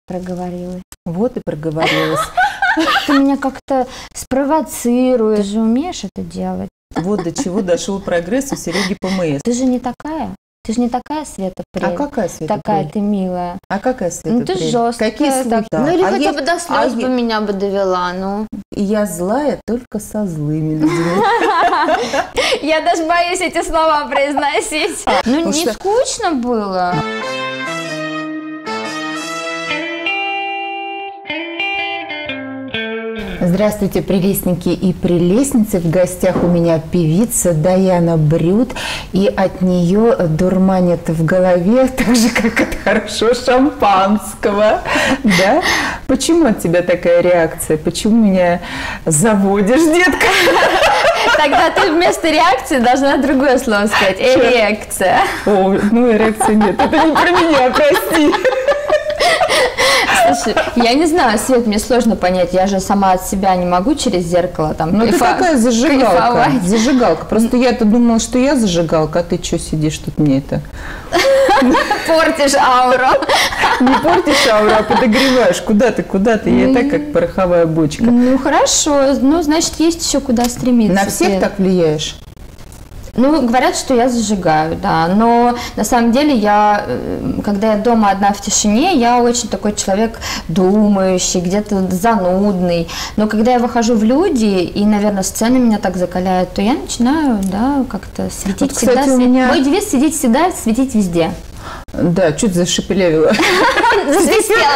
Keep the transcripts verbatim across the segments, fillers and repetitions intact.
проговорилась. Вот и проговорилась. Ты меня как-то спровоцируешь. Ты же умеешь это делать. Вот до чего дошел прогресс у Сереги ПМС. Ты же не такая. Ты же не такая, Света, прель. А какая Света Такая прель? ты милая. А какая Света Ну ты прель? жесткая. Какие слова? Так. Ну или а хотя я, бы до слез а бы я, меня бы довела, ну. И я злая только со злыми людьми. Я даже боюсь эти слова произносить. Ну не скучно было. Здравствуйте, прелестники и прелестницы. В гостях у меня певица Даяна Брют. И от нее дурманит в голове, так же, как от хорошего шампанского. Да? Почему от тебя такая реакция? Почему меня заводишь, детка? Тогда ты вместо реакции должна другое слово сказать. Эрекция. О, ну эрекции нет. Это не про меня, прости. Слушай, я не знаю, Свет, мне сложно понять, я же сама от себя не могу через зеркало там. Ну ты такая зажигалка, кайфовать. зажигалка. Просто я-то думала, что я зажигалка, а ты что сидишь тут мне это? Портишь ауру. Не портишь ауру, а подогреваешь. Куда ты, куда ты? Я так, как пороховая бочка. Ну хорошо, ну значит есть еще куда стремиться. На всех Свет. так влияешь? Ну, говорят, что я зажигаю, да, но на самом деле я, когда я дома одна в тишине, я очень такой человек думающий, где-то занудный, но когда я выхожу в люди, и, наверное, сцена меня так закаляет, то я начинаю, да, как-то светить вот, всегда. кстати, у меня... Мой девиз – светить всегда, светить везде. Да, чуть зашепелявила. Засвистела.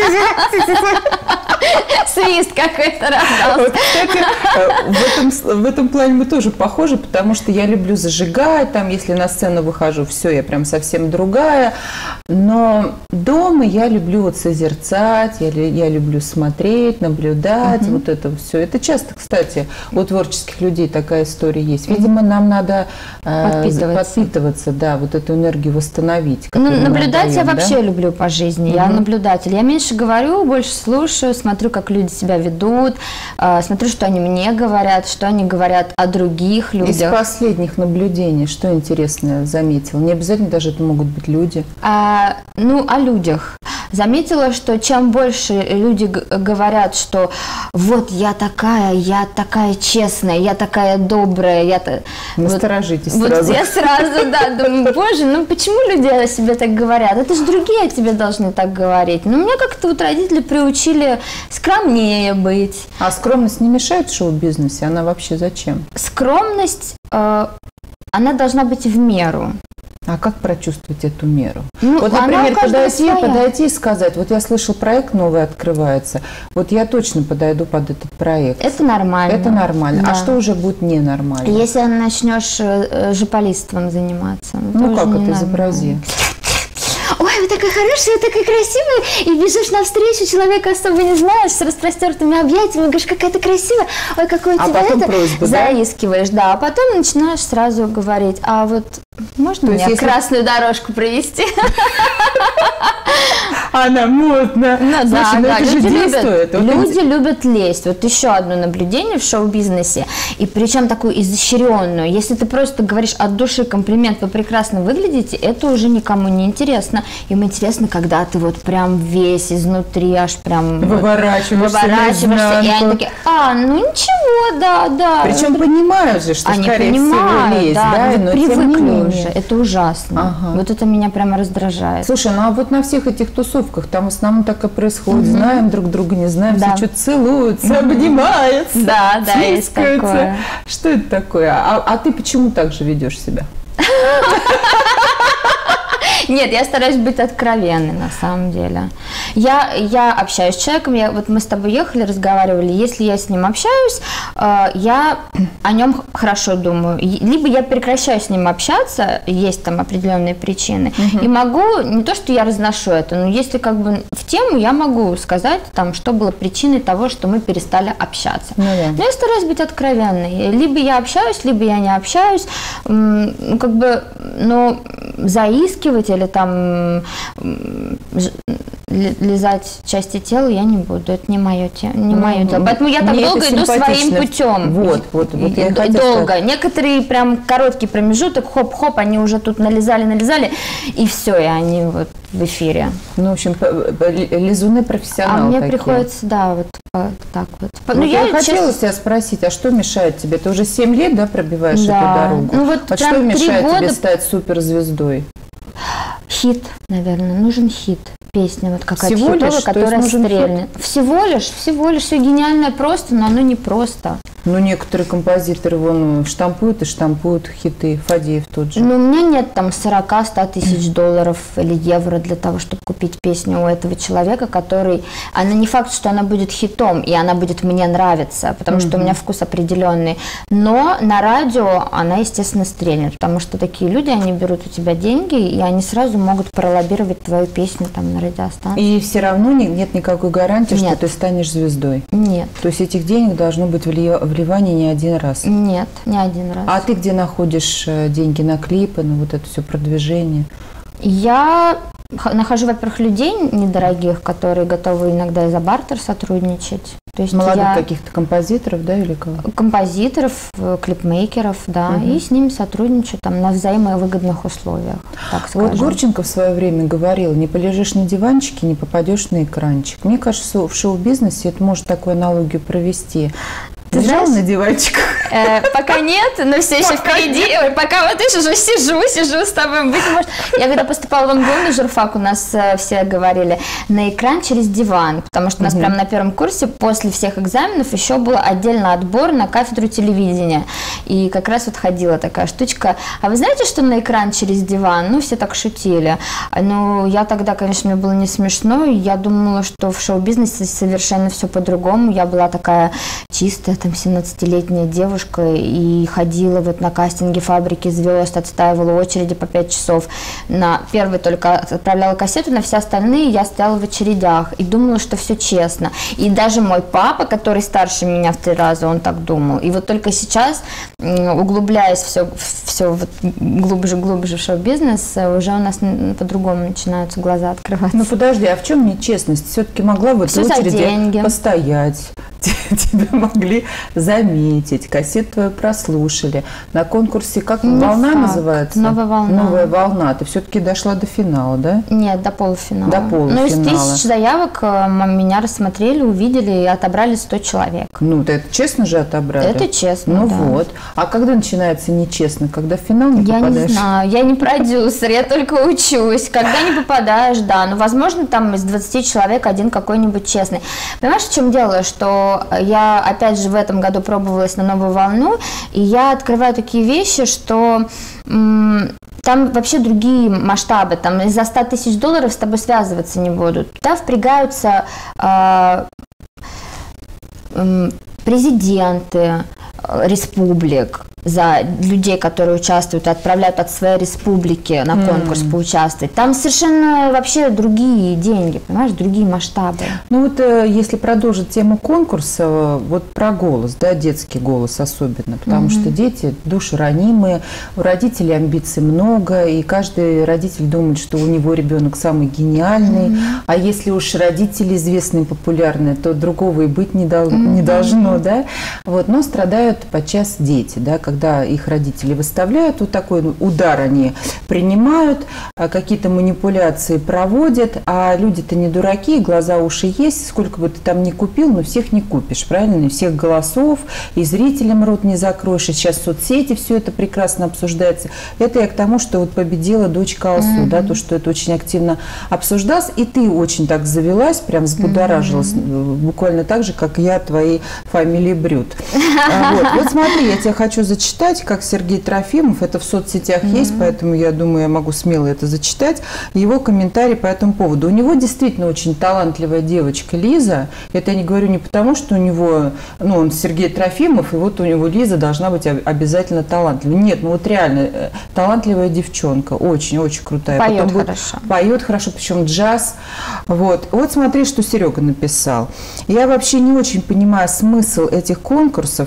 Свист какой-то раздался. Вот, кстати, в этом, в этом плане мы тоже похожи, потому что я люблю зажигать, там, если на сцену выхожу, все, я прям совсем другая. Но дома я люблю вот созерцать, я, я люблю смотреть, наблюдать, угу. вот это все. Это часто, кстати, у творческих людей такая история есть. Видимо, нам надо э, подпитываться. подпитываться, да, вот эту энергию восстановить. Ну, наблюдать отдаем, я вообще да? люблю по жизни. Угу. Я наблюдатель. Я меньше говорю, больше слушаю, смотрю, как люди себя ведут, э, смотрю, что они мне говорят, что они говорят о других людях. Из последних наблюдений, что интересное заметила? Не обязательно даже это могут быть люди. А, ну, о людях. Заметила, что чем больше люди говорят, что вот я такая, я такая честная, я такая добрая, я то насторожитесь вот, сразу. Вот я сразу, да, думаю, боже, ну почему люди о себе так говорят? Это же другие о тебе должны так говорить. Но меня как-то вот родители приучили скромнее быть. А скромность не мешает в шоу-бизнесе? Она вообще зачем? Скромность, э, она должна быть в меру. А как прочувствовать эту меру? Ну, вот, например, подойти, подойти и сказать, вот я слышал, проект новый открывается, вот я точно подойду под этот проект. Это нормально. Это нормально. Да. А что уже будет ненормально? Если начнешь жополистством заниматься. Ну как это, изобрази? Ой, вы такая хорошая, вы такая красивая, и бежишь навстречу, человека особо не знаешь, с распростертыми объятиями, говоришь, какая ты красивая, ой, какой у а тебя потом это, просьба, заискиваешь, да? да, а потом начинаешь сразу говорить, а вот можно То мне если... красную дорожку провести? Она модна. Ну, Слушай, да, ну да, это же люди, действует. любят, люди любят лезть. Вот еще одно наблюдение в шоу-бизнесе, и причем такую изощренную. Если ты просто говоришь от души комплимент, вы прекрасно выглядите, это уже никому не интересно. Им интересно, когда ты вот прям весь изнутри аж прям выворачиваешься, выворачиваешься, и они такие, а, ну ничего, да, да. Причем понимают же, что они скорее понимают, всего лезть, да, да, но привыкли уже, это ужасно. Ага. Вот это меня прямо раздражает. Слушай, ну а вот на всех этих тусовках там в основном так и происходит. Угу. Знаем друг друга, не знаем, да. все что-то целуются, угу. обнимаются, да, да, есть такое. Что это такое? А, а ты почему так же ведешь себя? Нет, я стараюсь быть откровенной на самом деле. Я, я общаюсь с человеком, я, вот мы с тобой ехали, разговаривали, если я с ним общаюсь, э, я о нем хорошо думаю. Либо я прекращаю с ним общаться, есть там определенные причины, угу. и могу, не то, что я разношу это, но если как бы в тему, я могу сказать, там, что было причиной того, что мы перестали общаться. Ну, да. Но я стараюсь быть откровенной. Либо я общаюсь, либо я не общаюсь. Ну, как бы, но заискивать или там лизать части тела я не буду. Это не мое, не мое дело. Поэтому я так долго иду своим путем. Вот, вот, вот. Я долго. Некоторые прям короткий промежуток, хоп-хоп, они уже тут нализали, нализали, и все, и они вот в эфире. Ну, в общем, лизуны профессионалы. А мне такие. приходится, да, вот так вот. Ну, ну, я, я хотела честно... тебя спросить, а что мешает тебе? Ты уже семь лет, да, пробиваешь да. эту дорогу? Ну, вот а что мешает года... тебе стать суперзвездой? Хит, наверное, нужен хит. Песня вот какая-то всего хитовая, лишь, которая стрельнет. Всего лишь, всего лишь, все гениальное просто, но оно не просто. Ну, некоторые композиторы вон штампуют и штампуют хиты, Фадеев тот же. Ну, у меня нет там сорок-сто тысяч долларов или евро для того, чтобы купить песню у этого человека, который... Она не факт, что она будет хитом, и она будет мне нравиться, потому mm-hmm. что у меня вкус определенный. Но на радио она, естественно, стрельнет, потому что такие люди, они берут у тебя деньги, и они сразу могут пролоббировать твою песню там на радиостанции. И все равно нет никакой гарантии, нет. что ты станешь звездой? Нет. То есть этих денег должно быть вливание не один раз? Нет, не один раз. А ты где находишь деньги на клипы, на вот это все продвижение? Я нахожу, во-первых, людей недорогих, которые готовы иногда и за бартер сотрудничать. То есть молодых я... каких-то композиторов, да, или кого? Композиторов, клипмейкеров, да, угу. и с ними сотрудничаю там на взаимовыгодных условиях, так скажем. Вот Гурченко в свое время говорил, не полежишь на диванчике, не попадешь на экранчик. Мне кажется, в шоу-бизнесе это может такую аналогию провести. Ты лежал на диванчик? Э, пока нет, но все еще впереди. Ой, пока вот видишь, уже сижу, сижу с тобой. Быть может. Я когда поступала в МГУ на журфак, у нас э, все говорили на экран через диван, потому что у нас угу. прямо на первом курсе после всех экзаменов еще был отдельно отбор на кафедру телевидения. И как раз вот ходила такая штучка. А вы знаете, что на экран через диван? Ну, все так шутили. Ну, я тогда, конечно, мне было не смешно. Я думала, что в шоу-бизнесе совершенно все по-другому. Я была такая чистая, там, семнадцатилетняя девушка и ходила вот на кастинге «Фабрики звезд», отстаивала очереди по пять часов. На первый только отправляла кассету, на все остальные я стояла в очередях и думала, что все честно. И даже мой папа, который старше меня в три раза, он так думал. И вот только сейчас, углубляясь все, все вот глубже, глубже в шоу-бизнес, уже у нас по-другому начинаются глаза открываться. Ну подожди, а в чем нечестность? Все-таки могла в этой очереди постоять. Тебя могли заметить, кассету твою прослушали. На конкурсе, как не волна факт. Называется? Новая волна. Новая волна. Ты все-таки дошла до финала, да? Нет, до полуфинала. До полуфинала. Ну, из тысяч заявок меня рассмотрели, увидели и отобрали сто человек. Ну, это честно же отобрали? Это честно, Ну да. вот. А когда начинается нечестно? Когда в финал не я попадаешь? Я не знаю, я не продюсер, я только учусь. Когда не попадаешь, да. Ну, возможно, там из двадцати человек один какой-нибудь честный. Понимаешь, в чем дело? Что я, опять же, в этом году пробовалась на новую волну, и я открываю такие вещи, что м- там вообще другие масштабы, там из-за ста тысяч долларов с тобой связываться не будут. Туда впрягаются э- э- президенты республик, за людей, которые участвуют, отправляют от своей республики на конкурс mm. поучаствовать. Там совершенно вообще другие деньги, понимаешь, другие масштабы. Ну вот если продолжить тему конкурса, вот про голос, да, детский голос особенно, потому mm-hmm. что дети душеранимые, у родителей амбиций много, и каждый родитель думает, что у него ребенок самый гениальный, mm-hmm. а если уж родители известные, популярные, то другого и быть не, дол- mm-hmm. не должно, да, вот, но страдают подчас дети, да, когда их родители выставляют, вот такой удар они принимают, какие-то манипуляции проводят, а люди-то не дураки, глаза, уши есть, сколько бы ты там ни купил, но всех не купишь, правильно? Всех голосов, и зрителям рот не закроешь, и сейчас в соцсети все это прекрасно обсуждается. Это я к тому, что вот победила дочка Алсу, mm-hmm. да, то, что это очень активно обсуждалось, и ты очень так завелась, прям взбудоражилась, mm-hmm. буквально так же, как я твоей фамилии Брюд. Вот. Вот смотри, я тебя хочу зачитать, как Сергей Трофимов, это в соцсетях mm-hmm. есть, поэтому я думаю, я могу смело это зачитать, его комментарий по этому поводу. У него действительно очень талантливая девочка Лиза, это я не говорю не потому, что у него, ну, он Сергей Трофимов, и вот у него Лиза должна быть обязательно талантливой. Нет, ну вот реально, талантливая девчонка, очень-очень крутая. Поет Потом хорошо. Будет, поет хорошо, причем джаз. Вот. Вот смотри, что Серега написал. Я вообще не очень понимаю смысл этих конкурсов, если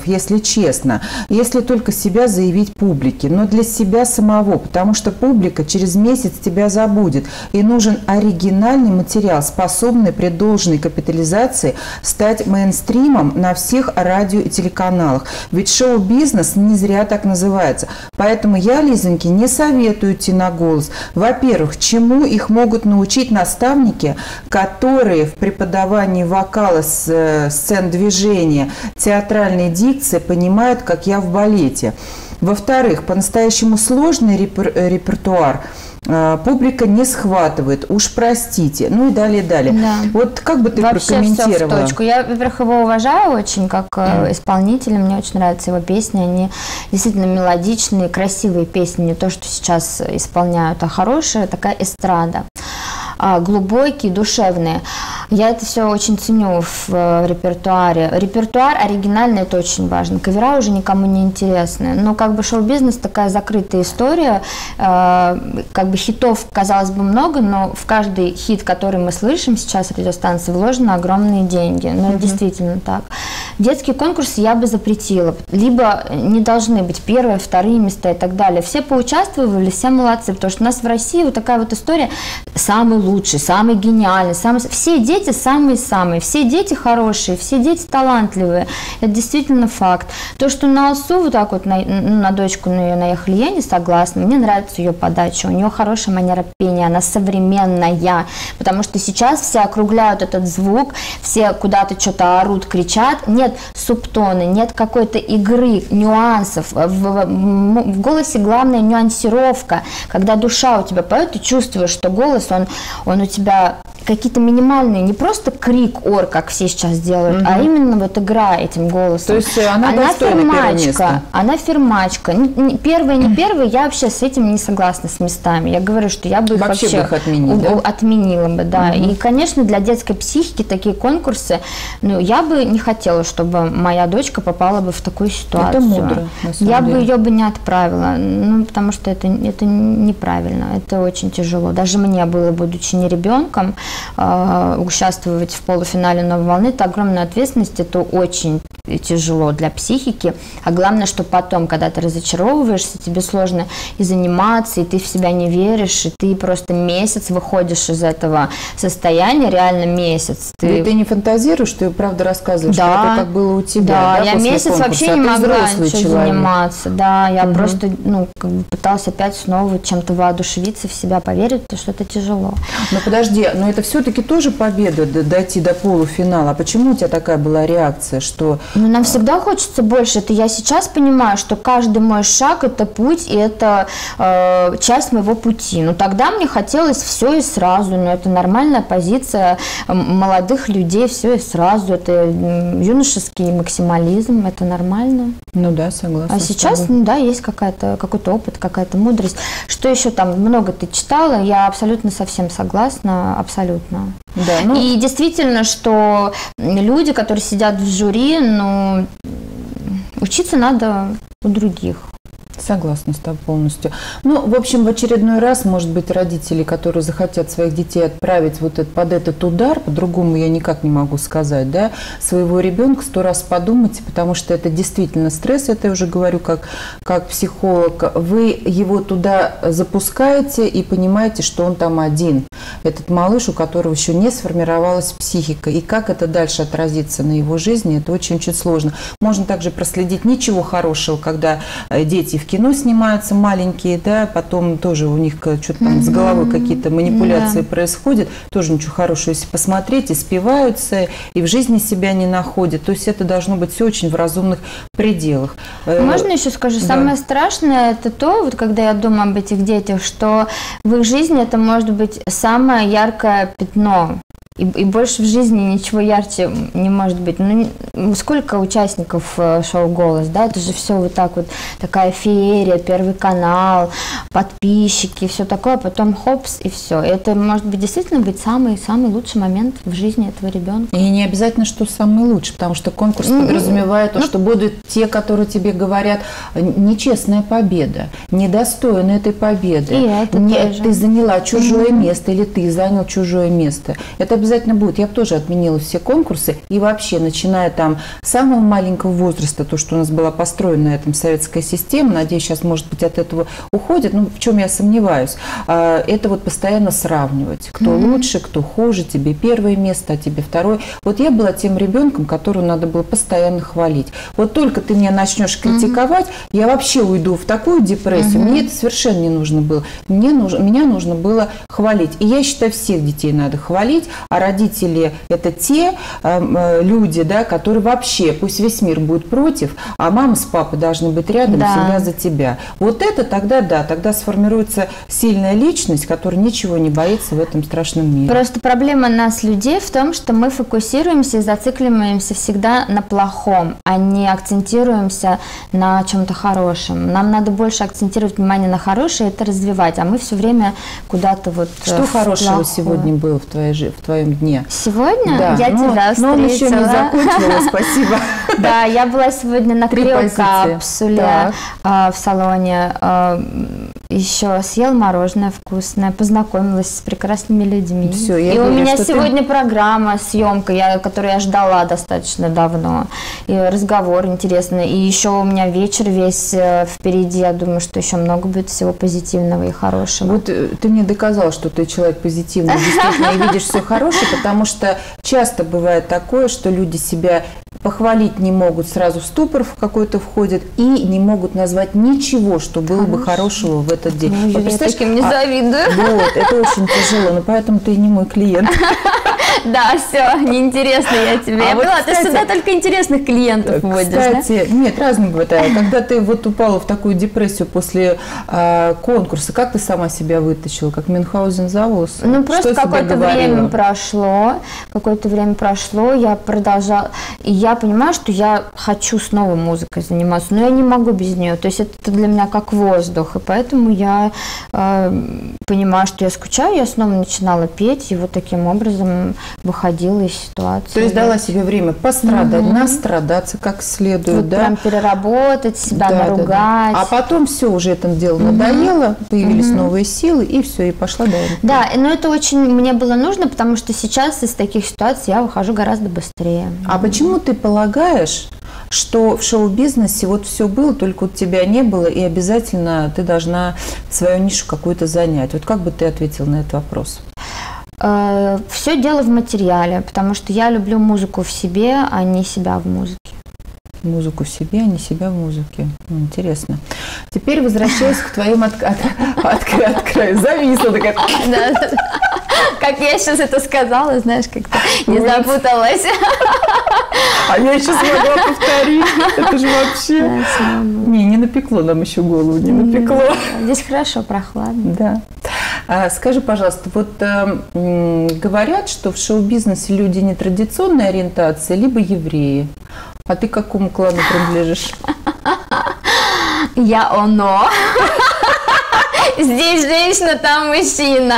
честно, если только себя заявить публике, но для себя самого, потому что публика через месяц тебя забудет. И нужен оригинальный материал, способный при должной капитализации стать мейнстримом на всех радио и телеканалах. Ведь шоу-бизнес не зря так называется. Поэтому я, Лизоньке, не советую идти на голос. Во-первых, чему их могут научить наставники, которые в преподавании вокала, сцен движения, театральной дикции понимают, как я в балете. Во-вторых, по-настоящему сложный репер репертуар публика не схватывает, уж простите, ну и далее, далее. Да. Вот как бы ты вообще прокомментировала? Все в точку. Я, во-первых, его уважаю очень как mm. исполнителя, мне очень нравятся его песни, они действительно мелодичные, красивые песни, не то, что сейчас исполняют, а хорошая такая эстрада. Глубокие, душевные. Я это все очень ценю в, в репертуаре. Репертуар оригинальный, это очень важно. Кавера уже никому не интересны. Но как бы шоу-бизнес такая закрытая история. Э, как бы хитов, казалось бы, много, но в каждый хит, который мы слышим сейчас в радиостанции, вложены огромные деньги. Но mm-hmm. действительно так. Детские конкурсы я бы запретила. Либо не должны быть первые, вторые места и так далее. Все поучаствовали, все молодцы. Потому что у нас в России вот такая вот история. Самый лучший, самый гениальный, самый... все дети самые-самые, все дети хорошие, все дети талантливые. Это действительно факт. То, что на Алсу вот так вот на, на дочку на ее наехали, я не согласна. Мне нравится ее подача, у нее хорошая манера пения, она современная, потому что сейчас все округляют этот звук, все куда-то что-то орут, кричат. Нет субтона, нет какой-то игры, нюансов. В, в, в голосе главная нюансировка. Когда душа у тебя поет, ты чувствуешь, что голос, он он у тебя какие-то минимальные, не просто крик, ор, как все сейчас делают, угу. а именно вот игра этим голосом. То есть она, она фермачка, она фермачка. Первая, не первая, я вообще с этим не согласна, с местами. Я говорю, что я бы их вообще, вообще бы их отменить, да? отменила бы, да. Угу. И, конечно, для детской психики такие конкурсы, ну, я бы не хотела, чтобы моя дочка попала бы в такую ситуацию. Это мудро, на самом Я деле. бы ее бы не отправила, ну, потому что это, это неправильно, это очень тяжело. Даже мне было, будучи не ребенком, участвовать в полуфинале «Новой волны» – это огромная ответственность, это очень тяжело для психики, а главное, что потом, когда ты разочаровываешься, тебе сложно и заниматься, и ты в себя не веришь, и ты просто месяц выходишь из этого состояния, реально месяц. Ты, ты не фантазируешь, ты правда рассказываешь, да, что это как было у тебя, да, да, я после месяц конкурса, вообще а не могла ничего заниматься, да, я угу. просто, ну, как бы пыталась опять снова чем-то воодушевиться, в себя поверить, потому что это тяжело. Но подожди, но это все-таки тоже победа, дойти до полуфинала. А почему у тебя такая была реакция, что... Ну, нам всегда хочется больше. Это я сейчас понимаю, что каждый мой шаг – это путь, и это э, часть моего пути. Но тогда мне хотелось все и сразу. Но это нормальная позиция молодых людей, все и сразу. Это юношеский максимализм, это нормально. Ну да, согласна. А сейчас, ну да, есть какая-то, какой-то опыт, какая-то мудрость. Что еще там много ты читала? Я абсолютно совсем согласна, абсолютно. Да, ну... И действительно, что люди, которые сидят в жюри, ну, учиться надо у других. Согласна с тобой полностью. Ну, в общем, в очередной раз, может быть, родители, которые захотят своих детей отправить вот это, под этот удар, по-другому я никак не могу сказать, да, своего ребенка сто раз подумайте, потому что это действительно стресс, это я уже говорю как, как психолог. Вы его туда запускаете и понимаете, что он там один. Этот малыш, у которого еще не сформировалась психика. И как это дальше отразится на его жизни, это очень-очень сложно. Можно также проследить ничего хорошего, когда дети в кино снимаются маленькие, да, потом тоже у них что-то там с головой какие-то манипуляции да. происходят, тоже ничего хорошего, если посмотреть, и спиваются, и в жизни себя не находят, то есть это должно быть все очень в разумных пределах. Можно еще скажу, да. самое страшное это то, вот когда я думаю об этих детях, что в их жизни это может быть самое яркое пятно. И, и больше в жизни ничего ярче не может быть. Ну, сколько участников шоу «Голос», да, это же все вот так вот, такая феерия, Первый канал, подписчики, все такое, потом хопс и все. Это может быть действительно быть самый-самый лучший момент в жизни этого ребенка. И не обязательно, что самый лучший, потому что конкурс mm-hmm. подразумевает то, что будут те, которые тебе говорят, нечестная победа, недостойна этой победы. И это Нет, тоже. Ты заняла чужое mm-hmm. место или ты занял чужое место. Это обязательно будет. Я бы тоже отменила все конкурсы. И вообще, начиная там с самого маленького возраста, то, что у нас была построена на этом советская система, надеюсь, сейчас, может быть, от этого уходит, ну, в чем я сомневаюсь, это вот постоянно сравнивать. Кто mm-hmm. лучше, кто хуже, тебе первое место, а тебе второе. Вот я была тем ребенком, которого надо было постоянно хвалить. Вот только ты меня начнешь критиковать, mm-hmm. я вообще уйду в такую депрессию. Mm-hmm. Мне это совершенно не нужно было. Мне нужно, меня нужно было хвалить. И я считаю, всех детей надо хвалить, а родители – это те э, люди, да, которые вообще, пусть весь мир будет против, а мама с папой должны быть рядом да. всегда за тебя. Вот это тогда, да, тогда сформируется сильная личность, которая ничего не боится в этом страшном мире. Просто проблема нас, людей, в том, что мы фокусируемся и зацикливаемся всегда на плохом, а не акцентируемся на чем-то хорошем. Нам надо больше акцентировать внимание на хорошее, это развивать, а мы все время куда-то вот Что хорошего плохое. Сегодня было в, твоей, в твоем дне? Сегодня? Да. Я но, тебя встретила. Но он еще не закончила, спасибо. Да, я была сегодня на криокапсуле в салоне, еще съела мороженое вкусное, познакомилась с прекрасными людьми. Все, и говорю, у меня что сегодня ты... программа, съемка, я, которую я ждала достаточно давно, и разговор интересный, и еще у меня вечер весь впереди, я думаю, что еще много будет всего позитивного и хорошего. Вот ты мне доказал, что ты человек позитивный, действительно, и видишь все хорошее, потому что часто бывает такое, что люди себя похвалить не могут, сразу в ступор в какой-то входят и не могут назвать ничего, что было Хороший. бы хорошего в этот день. Ну, вот, я таким не а, завидую. Вот, это очень тяжело, но поэтому ты не мой клиент. Да, все, неинтересно я тебе. А я вот, поняла, кстати, ты сюда только интересных клиентов вводишь, Кстати, да? нет, разные бывают. Когда ты вот упала в такую депрессию после а, конкурса, как ты сама себя вытащила? Как Мюнхгаузен за волосы? Ну, просто какое-то время прошло, какое-то время прошло, я продолжала, и я понимаю, что я хочу снова музыкой заниматься, но я не могу без нее, то есть это для меня как воздух, и поэтому я э, понимаю, что я скучаю, я снова начинала петь, и вот таким образом выходила из ситуации. То есть дала себе время пострадать, угу. настрадаться как следует, вот да? Прям переработать, себя да, наругать. Да, да. А потом все, уже это дело угу. надоело, появились угу. новые силы, и все, и пошла дальше. Да, но это очень мне было нужно, потому что сейчас из таких ситуаций я выхожу гораздо быстрее. А почему ты полагаешь, что в шоу-бизнесе вот все было, только вот тебя не было, и обязательно ты должна свою нишу какую-то занять? Вот как бы ты ответил на этот вопрос? Все дело в материале, потому что я люблю музыку в себе, а не себя в музыке. Музыку в себе, а не себя в музыке. Интересно. Теперь возвращаясь к твоим от краю. Зависла такая. Как я сейчас это сказала, знаешь, как-то не запуталась. А я еще смогла повторить. Это же вообще... Не, не напекло нам еще голову, не напекло. Здесь хорошо, прохладно. Да. А, скажи, пожалуйста, вот э, говорят, что в шоу-бизнесе люди нетрадиционной ориентации, либо евреи. А ты к какому клану принадлежишь? Я оно. Здесь женщина, там мужчина.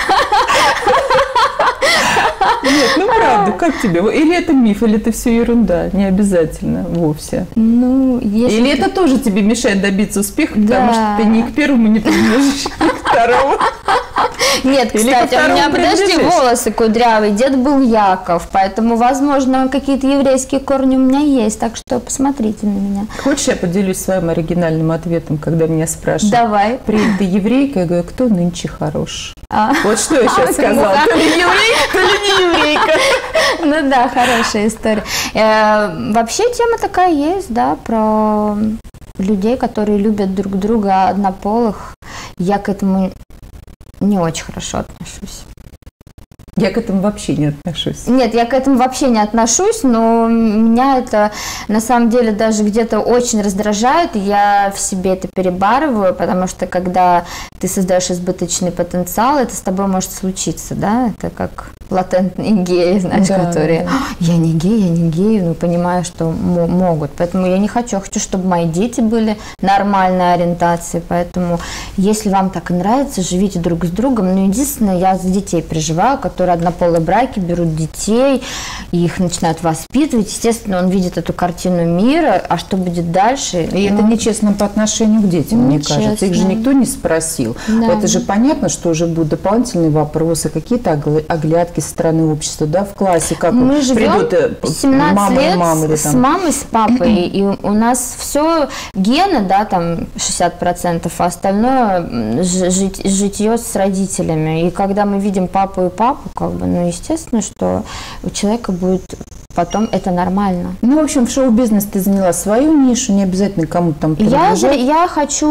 Нет, ну правда, как тебе? Или это миф, или это все ерунда, не обязательно вовсе. Ну, если или ты... это тоже тебе мешает добиться успеха, да. потому что ты ни к первому не принадлежишь, ни к второму. Нет, Или кстати, у меня, подожди, волосы кудрявые, дед был Яков, поэтому, возможно, какие-то еврейские корни у меня есть, так что посмотрите на меня. Хочешь, я поделюсь своим оригинальным ответом, когда меня спрашивают? Давай. Привет, ты еврейка? Я говорю, кто нынче хорош? А. Вот что я сейчас а, сказала. То ли еврейка, то ли не еврейка. Ну да, хорошая история. Вообще тема такая есть, да, про людей, которые любят друг друга, однополых. Я к этому не очень хорошо отношусь. Я к этому вообще не отношусь. Нет, я к этому вообще не отношусь, но меня это на самом деле даже где-то очень раздражает, и я в себе это перебарываю, потому что когда ты создаешь избыточный потенциал, это с тобой может случиться, да, это как латентные геи, знаешь, да, которые, да. я не гей, я не гей, но понимаю, что могут, поэтому я не хочу, я хочу, чтобы мои дети были нормальной ориентации, поэтому если вам так и нравится, живите друг с другом, но единственное, я за детей переживаю, которые которые однополые браки, берут детей, и их начинают воспитывать. Естественно, он видит эту картину мира, а что будет дальше? И ну, это нечестно по отношению к детям, мне нечестно. кажется. Их же никто не спросил. Да. Это же понятно, что уже будут дополнительные вопросы, какие-то оглядки со стороны общества, да, в классе, как мы живем придут семнадцать мама лет и мама, или с там... мамой, с папой, и у нас все гены, да, там шестьдесят процентов, а остальное жить, житье с родителями. И когда мы видим папу и папу, как бы, ну, естественно, что у человека будет потом это нормально. Ну, в общем, в шоу-бизнес ты заняла свою нишу, не обязательно кому-то там я, же, я хочу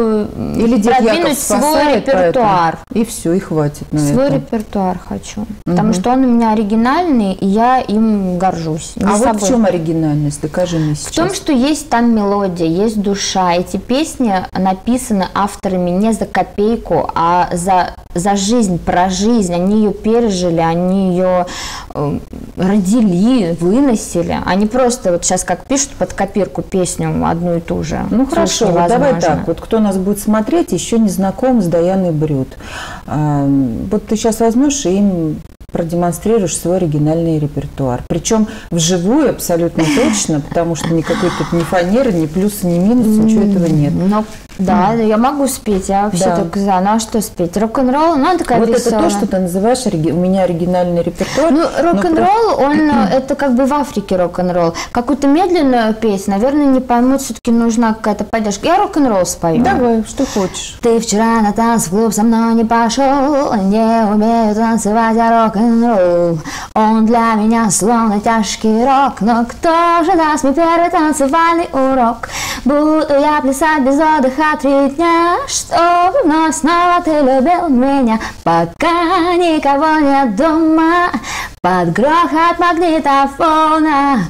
Или продвинуть свой репертуар. И все, и хватит на свой это. репертуар хочу. Угу. Потому что он у меня оригинальный, и я им горжусь. А вот собой. В чем оригинальность? Докажи мне сейчас. В том, что есть там мелодия, есть душа. Эти песни написаны авторами не за копейку, а за, за жизнь, про жизнь. Они ее пережили, они ее э, родили, выносили. Они просто вот сейчас как пишут под копирку песню одну и ту же. Ну хорошо, вот давай так. Вот кто нас будет смотреть, еще не знаком с Даяной Брюд. А, вот ты сейчас возьмешь и им продемонстрируешь свой оригинальный репертуар. Причем вживую абсолютно точно, потому что никакой тут ни фанеры, ни плюса, ни минуса, ничего этого нет. Ну, да, mm. я могу спеть, я вообще да. только за. Ну а что спеть? Рок-н-ролл, ну она такая вот веселая. Это то, что ты называешь, у меня оригинальный репертуар. Ну, рок-н-ролл, но... он, это как бы в Африке рок-н-ролл. Какую-то медленную песню, наверное, не поймут, все-таки нужна какая-то поддержка. Я рок-н-ролл спою. Давай, что хочешь. Ты вчера на танцклуб со мной не пошел, не умею танцевать, а рок-н-ролл. Он для меня словно тяжкий рок, но кто же даст мне первый танцевальный урок? Буду я плясать без отдыха три дня, чтобы вновь снова ты любил меня, пока никого нет дома. Под грохот магнитофона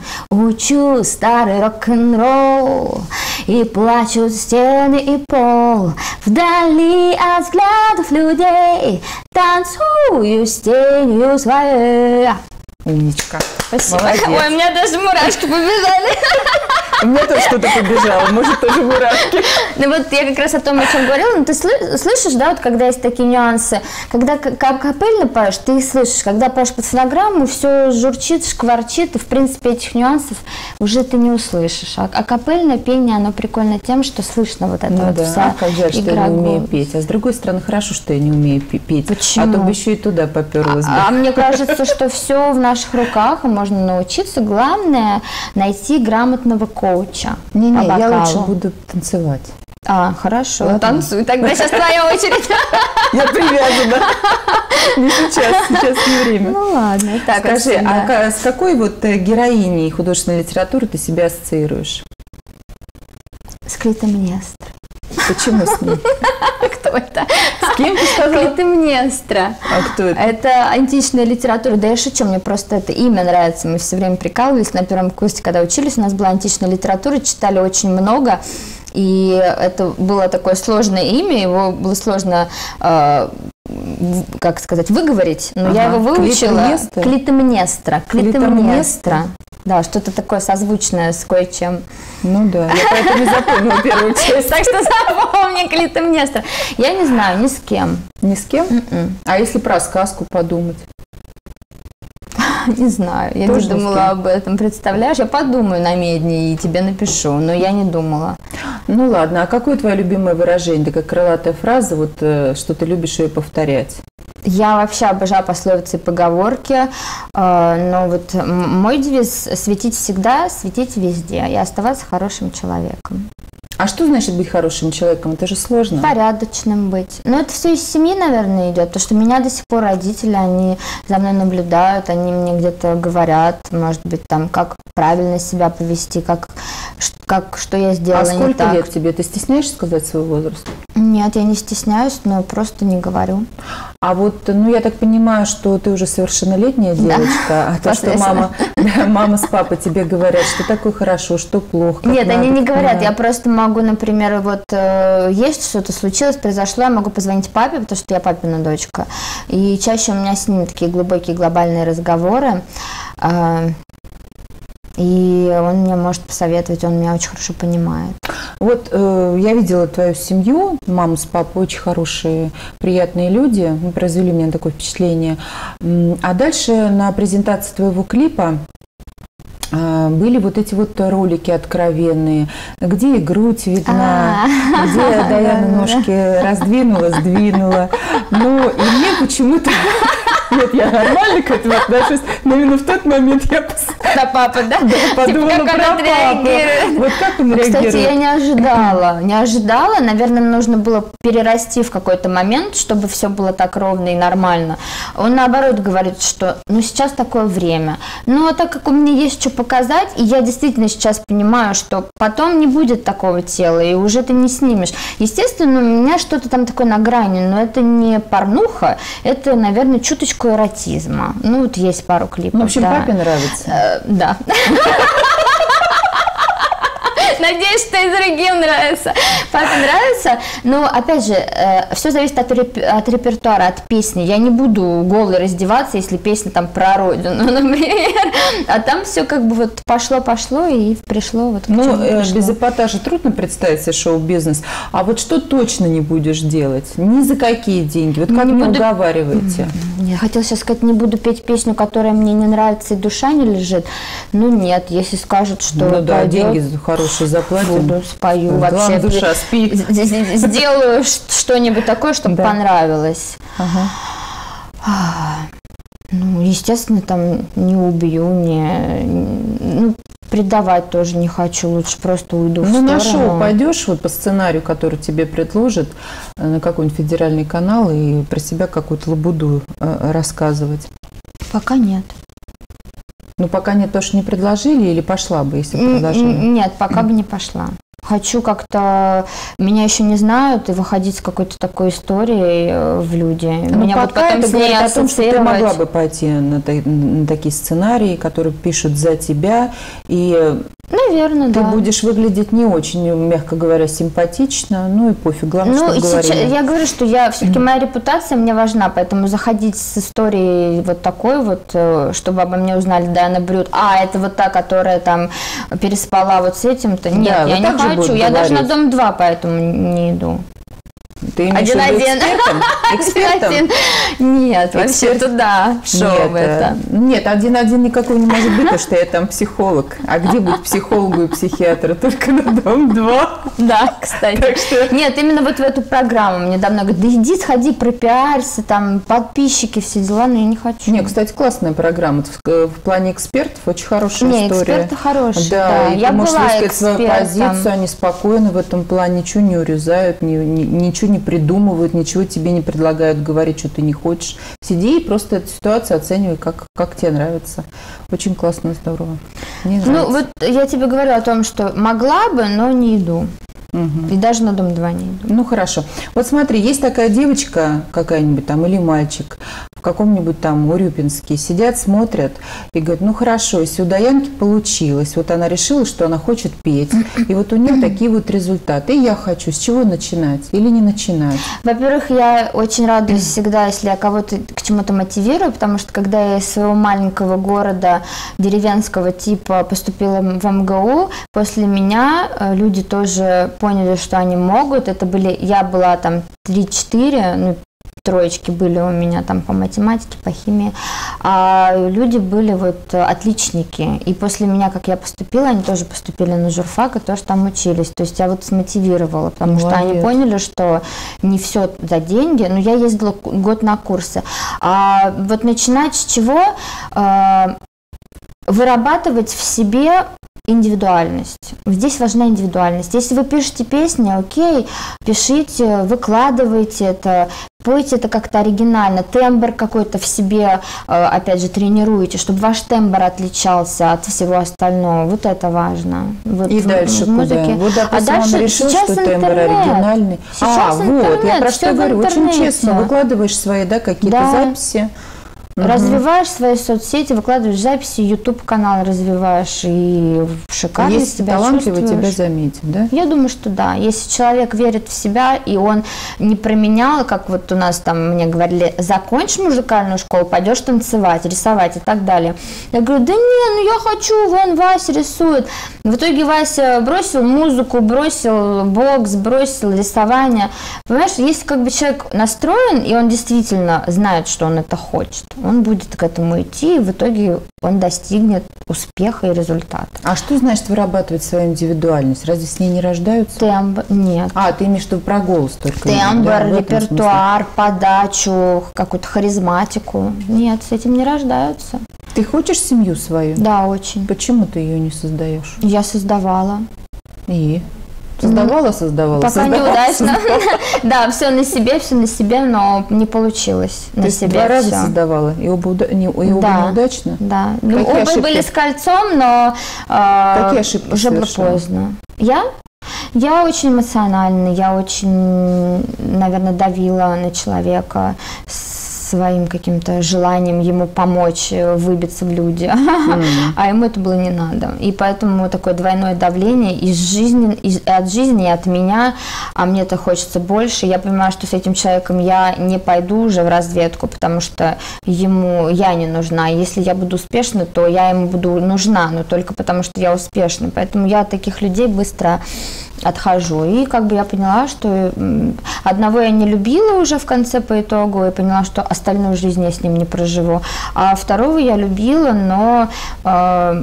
учу старый рок-н-ролл, и плачут стены и пол. Вдали от взглядов людей танцую с тенью своей. Умничка. Спасибо. Молодец. Ой, у меня даже мурашки побежали. У меня тоже что-то побежало, может, тоже мурашки. Ну вот я как раз о том, о чем говорила. Ну ты слышишь, да, вот когда есть такие нюансы, когда капельно поешь, ты их слышишь. Когда поешь под фонограмму, все журчит, шкварчит, и в принципе этих нюансов уже ты не услышишь. А, а капельное пение, оно прикольно тем, что слышно вот это ну, вот да. вся а как жаль, что я не умею петь. А с другой стороны, хорошо, что я не умею петь. Почему? А то бы еще и туда поперлась бы. А, а мне кажется, что все в наших руках, и можно научиться. Главное найти грамотного коуча. Не-не, я лучше буду танцевать. А, хорошо. Ладно. Танцуй. Тогда сейчас твоя очередь. Я привязана. Не сейчас, сейчас не время. Ну ладно. Так, скажи, а с какой вот героиней художественной литературы ты себя ассоциируешь? С Клитемнестра. Почему с ней? Кто это? С кем ты сказала? Клитемнестра. А кто это? Это античная литература. Да я шучу, мне просто это имя нравится. Мы все время прикалывались на первом курсе, когда учились. У нас была античная литература, читали очень много. И это было такое сложное имя, его было сложно, э, как сказать, выговорить, но ага. я его выучила. Клитемнестра. Клитемнестра. Да, что-то такое созвучное с кое-чем. Ну да, я поэтому не запомнила первую часть. Так что запомни Клитемнестра. Я не знаю, ни с кем. Ни с кем? А если про сказку подумать? Не знаю, я не думала об этом, представляешь? Я подумаю на медне и тебе напишу, но я не думала. Ну ладно, а какое твое любимое выражение? Такая крылатая фраза, вот что ты любишь ее повторять? Я вообще обожаю пословицы и поговорки, но вот мой девиз – светить всегда, светить везде и оставаться хорошим человеком. А что значит быть хорошим человеком? Это же сложно. Порядочным быть. Но это все из семьи, наверное, идет. Потому что меня до сих пор родители, они за мной наблюдают, они мне где-то говорят, может быть, там, как правильно себя повести, как, как что я сделала не так. А сколько лет тебе? Ты стесняешься сказать свой возраст? Нет, я не стесняюсь, но просто не говорю. А вот, ну, я так понимаю, что ты уже совершеннолетняя девочка, да, а то, что мама, да, мама с папой тебе говорят, что такое хорошо, что плохо. Нет, надо, они не говорят, надо. Я просто могу, например, вот э, есть что-то случилось, произошло, я могу позвонить папе, потому что я папина дочка, и чаще у меня с ним такие глубокие глобальные разговоры. Э, И он мне может посоветовать, он меня очень хорошо понимает. Вот э, я видела твою семью, маму с папой, очень хорошие, приятные люди, ну, произвели мне такое впечатление. А дальше на презентации твоего клипа э, были вот эти вот ролики откровенные, где и грудь видна, А-а-а. где Даяна ножки раздвинула, сдвинула. Ну, и мне почему-то... Нет, я нормально к этому отношусь, но именно в тот момент я про папу, да? подумала типа, про папу. Вот как он реагирует? Кстати, я не ожидала, не ожидала. Наверное, нужно было перерасти в какой-то момент, чтобы все было так ровно и нормально. Он наоборот говорит, что ну сейчас такое время. Но так как у меня есть что показать, и я действительно сейчас понимаю, что потом не будет такого тела, и уже ты не снимешь. Естественно, у меня что-то там такое на грани, но это не порнуха, это, наверное, чуточку эротизма. Ну, вот есть пару клипов. Ну, в общем, да. папе нравится. Э, да. Надеюсь, что и другим нравится. Папе нравится. Но, опять же, э, все зависит от, реп... от репертуара, от песни. Я не буду голой раздеваться, если песня там про родину, например. А там все как бы вот пошло-пошло и пришло вот к Ну, чему э, пришло. без эпатажа трудно представить себе шоу-бизнес. А вот что точно не будешь делать? Ни за какие деньги? Вот как Не вы буду- уговариваете? Я хотела сейчас сказать, не буду петь песню, которая мне не нравится и душа не лежит. Ну нет, если скажут, что Ну да, пойдет, деньги хорошие заплатим. буду, спою Главное, вообще. душа спит. З- з- Сделаю ш- что-нибудь такое, чтобы Да. понравилось. Ага. А, Ну, естественно, там не убью, не, ну, предавать тоже не хочу, лучше просто уйду в Ну, на сторону. шоу пойдешь вот по сценарию, который тебе предложат э, на какой-нибудь федеральный канал и про себя какую-то лабуду э, рассказывать? Пока нет. Ну, пока нет, потому что не предложили или пошла бы, если бы Н- предложили? н- Нет, пока бы не пошла. Хочу как-то, меня еще не знают, и выходить с какой-то такой историей э, в люди. Ну, Меня вот пока потом это с ней говорит о том, что ты могла ассоциировать. бы пойти на, та- на такие сценарии, которые пишут за тебя, и э, Наверное, ты да. будешь выглядеть не очень, мягко говоря, симпатично, ну и пофиг, главное, Ну, что и сейчас, говорили. я говорю, что я все-таки моя репутация мне важна, поэтому заходить с историей вот такой вот, э, чтобы обо мне узнали Дайана Брюд, а это вот та, которая там переспала вот с этим-то, нет, Да, я вот не так же хочу, будут я даже на говорить. дом два поэтому не иду. Ты имеешь в виду Один-один. экспертом? Экспертом? Один-один. Нет, вообще Эксперт? туда, в шоу Нет, это. э, нет, один-один никакой не может быть, потому что я там психолог. А где быть психологу и психиатру? Только на дом два. Да, кстати. Так что- Нет, именно вот в эту программу мне давно говорят, да иди, сходи, пропиарься, там, подписчики, все дела, но я не хочу. Не, кстати, классная программа. В, в плане экспертов очень хорошая Не, история. эксперты хорошие, Да, да. и Я ты можешь была высказать свою экспертом. позицию, они спокойно в этом плане ничего не урезают, ни- ни- ничего не придумывают, ничего тебе не предлагают говорить, что ты не хочешь. Сиди и просто эту ситуацию оценивай, как, как тебе нравится. Очень классно, здорово. Мне Ну, нравится. вот я тебе говорю о том, что могла бы, но не иду. Мгм. И даже на дом два не иду. Ну, хорошо. Вот смотри, есть такая девочка какая-нибудь там или мальчик в каком-нибудь там Урюпинске, сидят, смотрят и говорят, ну, хорошо, если у Даянки получилось, вот она решила, что она хочет петь, и вот у нее такие вот результаты, и я хочу, с чего начинать или не начинать? Во-первых, я очень радуюсь всегда, если я кого-то к чему-то мотивирую, потому что когда я из своего маленького города деревенского типа поступила в эм гэ у, после меня э, люди тоже поняли, что они могут. Это были, я была там три-четыре, ну, троечки были у меня там по математике, по химии, а люди были вот э, отличники. И после меня, как я поступила, они тоже поступили на журфак и тоже там учились. То есть я вот смотивировала, потому что они Молодец. поняли, что не все за деньги. Но я ездила ку- год на курсы. А вот начинать с чего? Э, Вырабатывать в себе индивидуальность. Здесь важна индивидуальность. Если вы пишете песни, окей, пишите, выкладывайте это, пойте это как-то оригинально, тембр какой-то в себе, э, опять же, тренируйте, чтобы ваш тембр отличался от всего остального. Вот это важно. Вот И в- дальше в куда? музыке. Вот, допустим, а дальше он решил, сейчас что тембр интернет. оригинальный. Сейчас а, вот, я интернет, про всё что в говорю. Очень интернете. честно выкладываешь свои, да, какие-то Да. записи. Угу. Развиваешь свои соцсети, выкладываешь записи, YouTube-канал развиваешь и шикарно Если себя талантливо чувствуешь. тебя заметит, да? Я думаю, что да. Если человек верит в себя, и он не променял, как вот у нас там мне говорили, закончишь музыкальную школу, пойдешь танцевать, рисовать и так далее. Я говорю, да не, ну я хочу, вон Вася рисует. В итоге Вася бросил музыку, бросил бокс, бросил рисование. Понимаешь, если как бы человек настроен, и он действительно знает, что он это хочет, он будет к этому идти, и в итоге он достигнет успеха и результата. А что значит вырабатывать свою индивидуальность? Разве с ней не рождаются? Тембр, нет. А, ты имеешь в виду про голос только? Тембр, да, в этом репертуар, подачу, какую-то харизматику. Нет, с этим не рождаются. смысле? Ты хочешь семью свою? Да, очень. Почему ты ее не создаешь? Я создавала. И? Создавала, создавала? Пока создавала, неудачно. создавала. Да, все на себе, все на себе, но не получилось То на есть себе два раза всё. создавала, и оба, уда- не- и оба Да. неудачно? Да. Ну, Какие оба ошибки? были с кольцом, но э, Какие ошибки уже было совершила? поздно. Я? Я очень эмоциональна, я очень, наверное, давила на человека своим каким-то желанием ему помочь выбиться в люди, Mm. а ему это было не надо. И поэтому такое двойное давление из жизни, из, от жизни, и от меня, а мне это хочется больше. Я понимаю, что с этим человеком я не пойду уже в разведку, потому что ему я не нужна. Если я буду успешна, то я ему буду нужна, но только потому что я успешна. Поэтому я от таких людей быстро отхожу. И как бы я поняла, что м, одного я не любила уже в конце по итогу, и поняла, что остальную жизнь я с ним не проживу. А второго я любила, но э,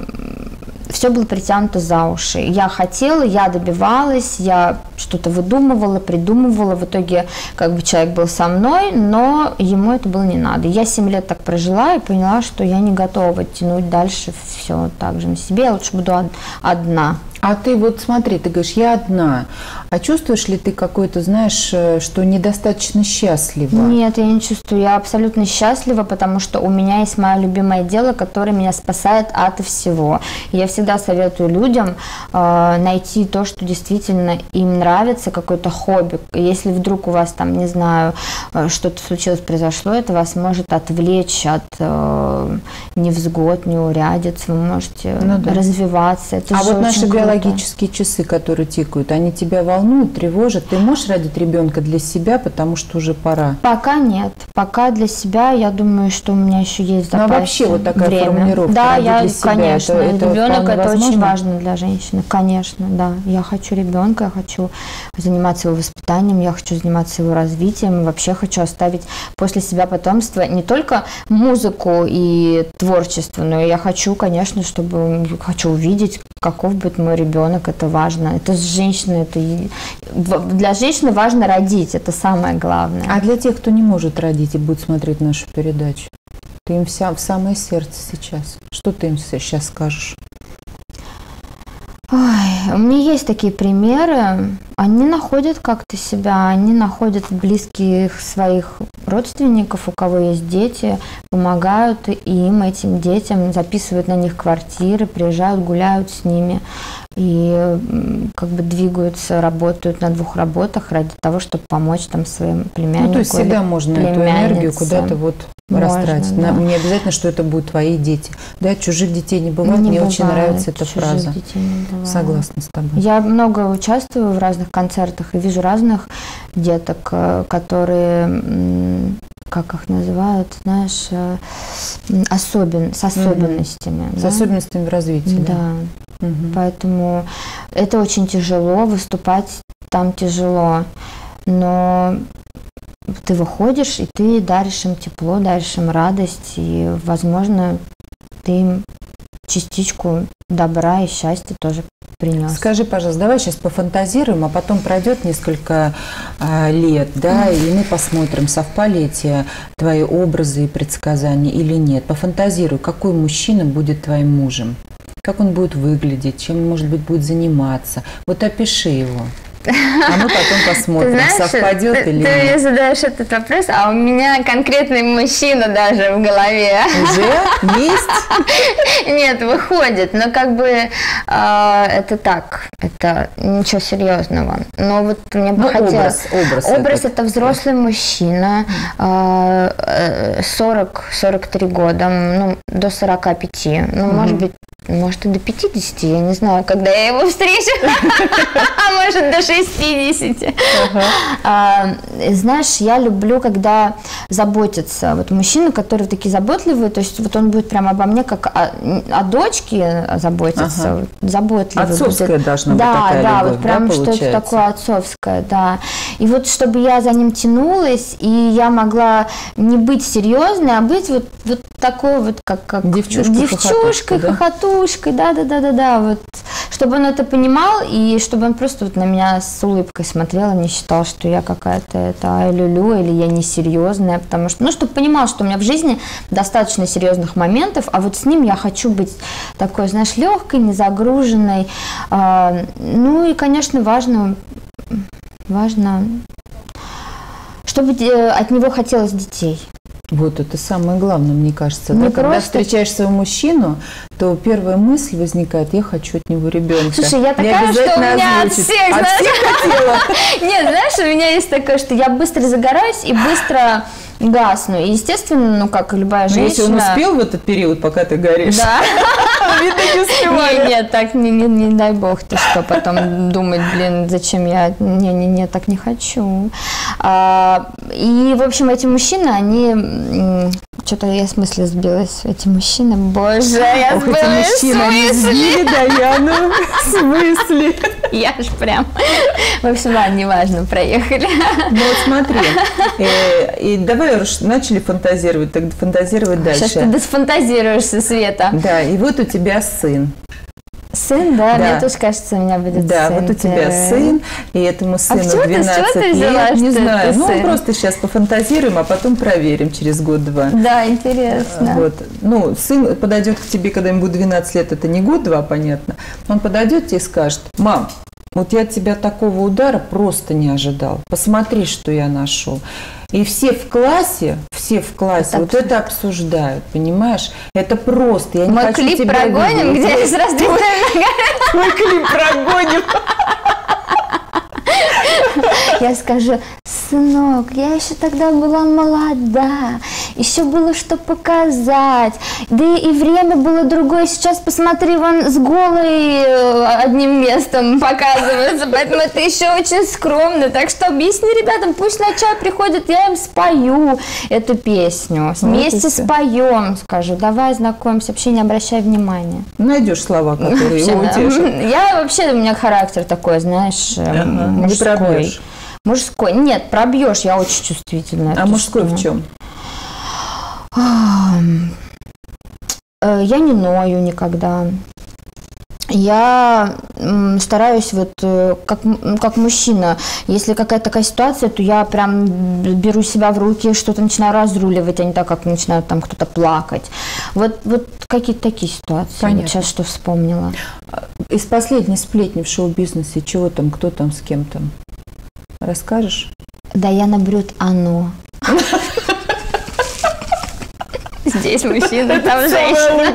все было притянуто за уши. Я хотела, я добивалась, я что-то выдумывала, придумывала. В итоге как бы человек был со мной, но ему это было не надо. Я семь лет так прожила и поняла, что я не готова тянуть дальше все так же на себе. Я лучше буду од- одна. А ты вот смотри, ты говоришь, я одна. А чувствуешь ли ты какой-то, знаешь, э, что недостаточно счастлива? Нет, я не чувствую. Я абсолютно счастлива, потому что у меня есть мое любимое дело, которое меня спасает от всего. И я всегда советую людям э, найти то, что действительно им нравится, какое-то хобби. Если вдруг у вас там, не знаю, э, что-то случилось, произошло, это вас может отвлечь от э, невзгод, неурядиц. Вы можете Ну да. развиваться. Это А же вот наши очень круто. биологические часы, которые тикают, они тебя волнуют, тревожат? Ты можешь родить ребенка для себя, потому что уже пора? Пока нет. Пока для себя, я думаю, что у меня еще есть в Ну, а запасе вообще вот такая время. формулировка Да, «родить я, для себя», конечно, это- это ребенок вполне это очень возможно? важно для женщины, конечно, да. Я хочу ребенка, я хочу заниматься его воспитанием, я хочу заниматься его развитием, вообще хочу оставить после себя потомство не только музыку и творчество, но я хочу, конечно, чтобы хочу увидеть, каков будет мой ребенок, это важно. Это с женщиной, это и- в- для женщины важно родить, это самое главное. А для тех, кто не может родить и будет смотреть нашу передачу, ты им вся, в самое сердце сейчас. Что ты им сейчас скажешь? Ой, у меня есть такие примеры. Они находят как-то себя, они находят близких своих родственников, у кого есть дети, помогают им, этим детям, записывают на них квартиры, приезжают, гуляют с ними и м, как бы двигаются, работают на двух работах ради того, чтобы помочь там своим племяннику. Ну, то есть или всегда можно эту энергию племяннице. куда-то вот Можно, растратить. да. На- Не обязательно, что это будут твои дети. Да, чужих детей не бывает. Не Мне очень бывает нравится эта чужих фраза. детей, не бывает. Согласна с тобой. Я много участвую в разных концертах и вижу разных деток, э, которые, м, как их называют, знаешь, э, м, особен, с особенностями. С да? особенностями в развитии. Да. Да, Мгм. поэтому это очень тяжело, выступать там тяжело, но ты выходишь, и ты даришь им тепло, даришь им радость, и, возможно, ты им частичку добра и счастья тоже принес. Скажи, пожалуйста, давай сейчас пофантазируем, а потом пройдет несколько а, лет, да, и мы посмотрим, совпали эти твои образы и предсказания или нет. Пофантазируй, какой мужчина будет твоим мужем, как он будет выглядеть, чем, может быть, будет заниматься. Вот опиши его. А мы потом посмотрим, Ты знаешь, совпадет ты, или ты нет. мне задаешь этот вопрос, а у меня конкретный мужчина даже в голове. Уже есть? Нет, выходит, но как бы э, это так, это ничего серьезного. Но вот мне бы Ну, хотелось... образ, образ Образ этот. это взрослый мужчина, сорок-сорок три года, ну, до сорока пяти, ну, Мгм. может быть, может и до пятидесяти, я не знаю, когда я его встречу, а может до шестидесяти. А, Знаешь, я люблю, когда заботятся. Вот мужчины, которые такие заботливые, то есть вот он будет прямо обо мне как о, о дочке заботиться, Ага. вот, заботливый Отцовская будет. должна быть да, такая да, любовь, вот прям да, что-то получается? такое отцовское, да. И вот чтобы я за ним тянулась, и я могла не быть серьезной, а быть вот, вот такой вот, как, как Девчушкой, девчушкой, хохотушкой, да? хохотушкой, да, да, да, да, да, вот, чтобы он это понимал, и чтобы он просто вот на меня с улыбкой смотрел, и не считал, что я какая-то это ай-лю-лю, или я несерьезная, потому что, ну, чтобы понимал, что у меня в жизни достаточно серьезных моментов, а вот с ним я хочу быть такой, знаешь, легкой, незагруженной, а, ну и, конечно, важно, важно, чтобы э, от него хотелось детей. Вот это самое главное, мне кажется. Не Да, когда просто- встречаешь своего мужчину, то первая мысль возникает: я хочу от него ребенка. Слушай, я И такая, что у обязательно меня от озвучить. всех, От знаешь. всех хотела. Нет, знаешь, у меня есть такое, что я быстро загораюсь и быстро гасну. И, естественно, ну, как и любая Но женщина... если он успел в этот период, пока ты горишь, Да. видно, не успевали. Не, нет, так не, не, не дай бог, ты что, потом думать, блин, зачем я, не-не-не, так не хочу. А, и, в общем, эти мужчины, они, м, что-то я с мысли сбилась, эти мужчины, боже, я Ох, эти сбилась мужчины, они в смысле. сбили Даяну. В смысле? Я ж прям, в общем, ладно, неважно, проехали. Ну вот смотри, э, и давай уж начали фантазировать, тогда фантазировать Сейчас ты дальше. досфантазируешься, Света. Да, и вот у тебя сын. Сын, да? Да. Мне тоже кажется, у меня будет Да, сын. вот у тебя первый. сын, и этому сыну почему ты- с чего двенадцать ты взяла, лет, не что знаю. это Ну, сын? просто сейчас пофантазируем, а потом проверим через год-два. Да, интересно. Вот. Ну, сын подойдет к тебе, когда ему будет двенадцать лет, это не год-два, понятно. Он подойдет тебе и скажет: мам, вот я от тебя такого удара просто не ожидал. Посмотри, что я нашел. И все в классе, все в классе Это вот это обсуждают, понимаешь? Это просто. Я не Мы хочу клип тебя прогоним, видеть. где я с раздвинутыми ногами. Мы клип прогоним. Я скажу: сынок, я еще тогда была молода, еще было что показать, да и время было другое. Сейчас посмотри, вон с голой э, одним местом показывается, поэтому это еще очень скромно. Так что объясни ребятам, пусть на чай приходят, я им спою эту песню, вместе Вот и всё. споем, скажу, давай знакомимся, вообще не обращай внимания. Найдешь слова, которые его Вообще, да. утешат. Я вообще, у меня характер такой, знаешь, э, Ага, не мужской. пробьешь. Мужской. Нет, пробьешь, я очень чувствительная. А ты мужской что? в чем? Э, Я не ною никогда. Я м, стараюсь вот э, как, м, как мужчина, если какая-то такая ситуация, то я прям беру себя в руки, что-то начинаю разруливать, а не так, как начинает там кто-то плакать. Вот, вот какие-то такие ситуации. Понятно. Вот сейчас что вспомнила. Из последней сплетни в шоу-бизнесе, чего там, кто там, с кем там? Расскажешь? Даяна Брюд, оно. Здесь мужчина, там женщина.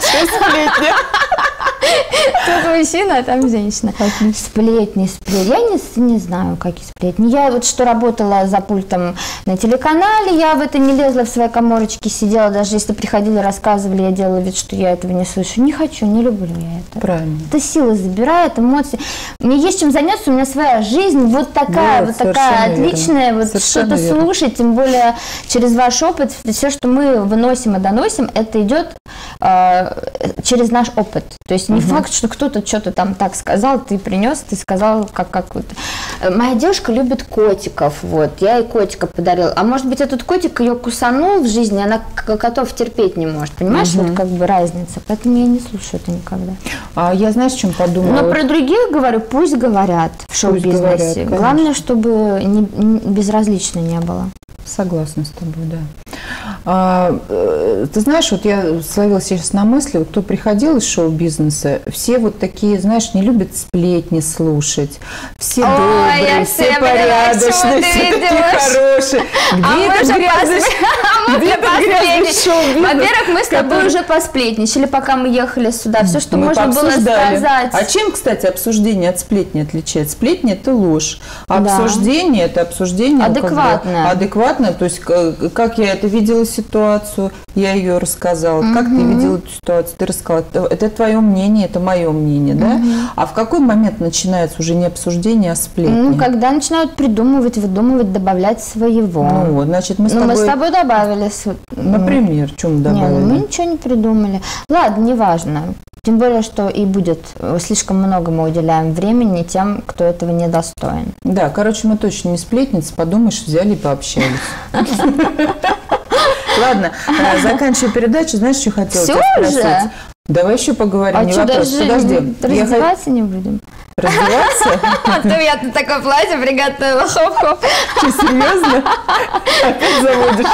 Тут мужчина, а там женщина. Сплетни, сплетни. Я не, не знаю, какие сплетни. Я вот что работала за пультом на телеканале, я в это не лезла, в своей коморочке сидела. Даже если приходили, рассказывали, я делала вид, что я этого не слышу. Не хочу, не люблю я это. Правильно. Это силы забирает, эмоции. Мне есть чем заняться, у меня своя жизнь вот такая, Вот, вот такая совершенно верно. отличная. Вот Совершенно что-то верно. слушать, тем более через ваш опыт, все, что мы выносим и доносим, это идет э, через наш опыт. То есть не факт, что кто-то что-то там так сказал, ты принес, ты сказал, как, как вот. Моя девушка любит котиков, вот, я ей котика подарила. А может быть, этот котик ее кусанул в жизни, она к- котов терпеть не может, понимаешь, вот как бы разница. Поэтому я не слушаю это никогда. А я знаешь, о чем подумала? Но про других говорю, пусть говорят в шоу-бизнесе. говорят, конечно. Главное, чтобы не, не- безразлично не было. Согласна с тобой, да. А, ты знаешь, вот я словила сейчас на мысли, вот кто приходил из шоу-бизнеса, все вот такие, знаешь, не любят сплетни слушать, все Ой, добрые, все порядочные, все такие хорошие. Где а это грязный, пос... где это грязный шоу-бизнес? Во-первых, мы с тобой который... уже посплетничали, пока мы ехали сюда, все, что мы можно было сказать. А чем, кстати, обсуждение от сплетни отличается? Сплетни – это ложь, а да. обсуждение – это обсуждение адекватное. Как бы, адекватное, то есть как я это видела ситуацию, я ее рассказала, mm-hmm. как ты видела эту ситуацию, ты рассказала, это твое мнение, это мое мнение, да? Mm-hmm. А в какой момент начинается уже не обсуждение, а сплетни? Ну, когда начинают придумывать, выдумывать, добавлять своего. Ну вот, значит, мы с тобой… Ну, мы с тобой добавили. Например, что мы добавили? Не, мы ничего не придумали. Ладно, неважно. Тем более, что и будет слишком много мы уделяем времени тем, кто этого не достоин. Да, короче, мы точно не сплетницы, подумаешь, взяли и пообщались. Ладно, заканчивая передачу, знаешь, что хотела тебя спросить? Давай еще поговорим. А что, даже раздеваться не будем? Раздеваться? А то я тут такое платье приготовила, хоп-хоп. Что, серьезно? Опять заводишь?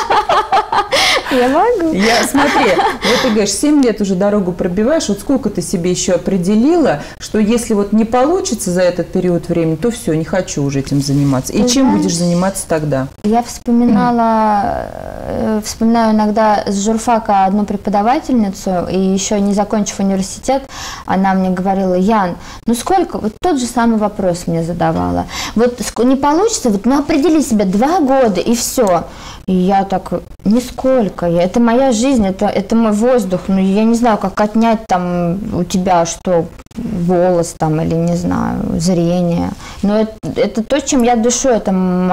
Я могу. Я, смотри, вот ты говоришь, семь лет уже дорогу пробиваешь, вот сколько ты себе еще определила, что если вот не получится за этот период времени, то все, не хочу уже этим заниматься. И ты чем знаешь, будешь заниматься тогда? Я вспоминала, вспоминаю иногда с журфака одну преподавательницу, и еще не закончив университет, она мне говорила: Ян, ну сколько, вот тот же самый вопрос мне задавала, вот не получится, вот ну определи себе два года и все. И я так, нисколько, я, это моя жизнь, это, это мой воздух, ну я не знаю, как отнять там у тебя что, волос там или не знаю, зрение, но это, это то, чем я дышу, это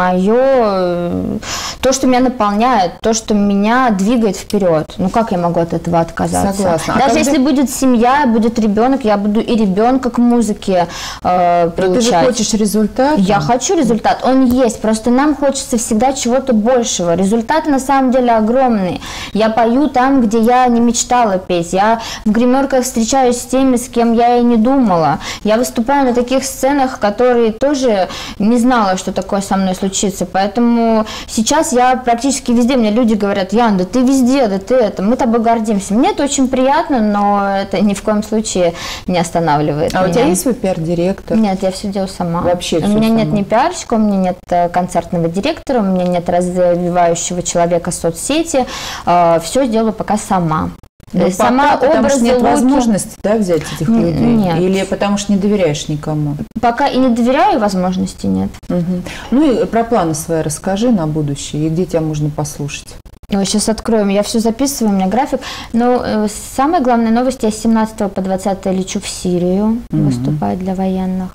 мое, то, что меня наполняет, то, что меня двигает вперед, ну как я могу от этого отказаться? Согласна. Даже а если когда... будет семья, будет ребенок, я буду и ребенка к музыке э, приучать. Ты же хочешь результат? Я хочу результат, он есть, просто нам хочется всегда чего-то большего. Результаты на самом деле огромные. Я пою там, где я не мечтала петь. Я в гримерках встречаюсь с теми, с кем я и не думала. Я выступаю на таких сценах, которые тоже не знала, что такое со мной случится. Поэтому сейчас я практически везде. Мне люди говорят: Ян, да ты везде, да ты это. Мы тобой гордимся. Мне это очень приятно, но это ни в коем случае не останавливает а меня. У тебя есть свой пиар-директор? Нет, я все делаю сама. Вообще все У меня сама. Нет ни пиарщика, у меня нет концертного директора, у меня нет развивающего человека соцсети, э, все делаю пока сама. Но сама пока, потому что нет луки. возможности, да, взять этих людей? Нет. Или потому что не доверяешь никому? Пока и не доверяю, возможности нет. Угу. Ну и про планы свои расскажи на будущее, и где тебя можно послушать? Ой, сейчас откроем, я все записываю, у меня график. Но э, самая главная новость, я с семнадцатого по двадцатое лечу в Сирию mm-hmm. выступать для военных.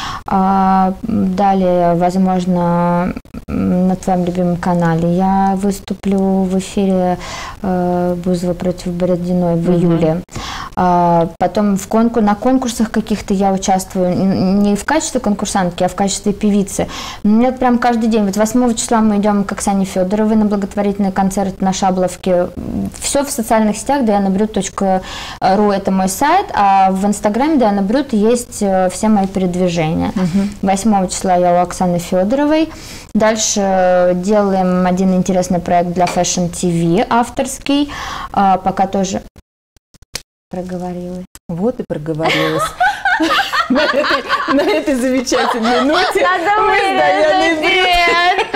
А, далее, возможно, на твоем любимом канале я выступлю в эфире э, Бузова против Бородиной в mm-hmm. июле. А, потом в конкур, на конкурсах каких-то я участвую не в качестве конкурсантки, а в качестве певицы. У меня прям каждый день. Вот восьмого числа мы идем к Оксане Федоровой на благотворительный концерт на Шабловке. Все в социальных сетях диана брют точка ру, это мой сайт, а в инстаграме Диана Брют есть все мои передвижения. Uh-huh. восьмого числа я у Оксаны Федоровой. Дальше делаем один интересный проект для Fashion ти ви, авторский. А, пока тоже проговорилась. Вот и проговорилась. На этой, на этой замечательной ноте Надо мы с Даяной Брют.